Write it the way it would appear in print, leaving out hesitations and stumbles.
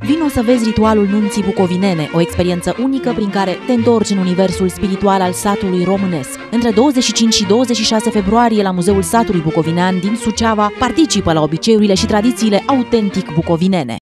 Vino să vezi ritualul nunții bucovinene, o experiență unică prin care te întorci în universul spiritual al satului românesc. Între 25 și 26 februarie la Muzeul Satului Bucovinean din Suceava participă la obiceiurile și tradițiile autentic bucovinene.